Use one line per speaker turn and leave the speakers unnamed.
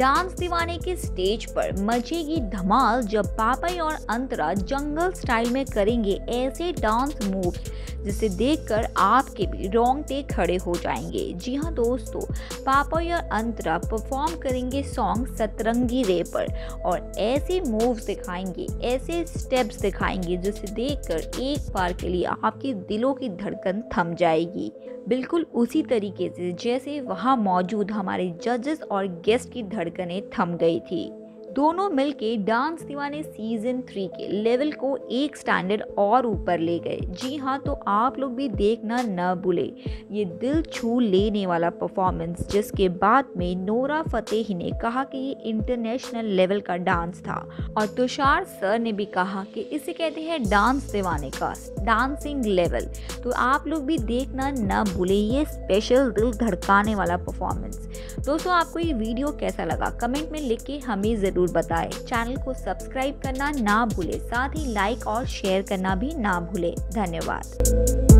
Dance दीवाने के stage पर मचेगी धमाल जब पापई और अंतरा जंगल स्टाइल में करेंगे ऐसे डांस मूव्स जिसे देखकर आपके भी रोंगटे खड़े हो जाएंगे। जी हाँ दोस्तों, पापई और अंतरा परफॉर्म करेंगे सॉन्ग सतरंगी रे पर और ऐसे मूव्स दिखाएंगे, ऐसे स्टेप्स दिखाएंगे जिसे देखकर एक बार के लिए आपके दिलों की धड़कन थम जाएगी। बिल्कुल उसी तरीके से जैसे वहां मौजूद हमारे जजेस और गेस्ट की धड़कनें थम गई थी। दोनों मिलके डांस दीवाने सीजन 3 के लेवल को एक स्टैंडर्ड और ऊपर ले गए। जी हाँ, तो आप लोग भी देखना न भूले ये दिल छू लेने वाला परफॉर्मेंस, जिसके बाद में नोरा फतेही ने कहा कि ये इंटरनेशनल लेवल का डांस था और तुषार सर ने भी कहा कि इसे कहते हैं डांस दीवाने का डांसिंग लेवल। तो आप लोग भी देखना न भूले ये स्पेशल दिल धड़काने वाला परफॉर्मेंस। दोस्तों, आपको ये वीडियो कैसा लगा कमेंट में लिख के हमें ज़रूर बताएं। चैनल को सब्सक्राइब करना ना भूले, साथ ही लाइक और शेयर करना भी ना भूले। धन्यवाद।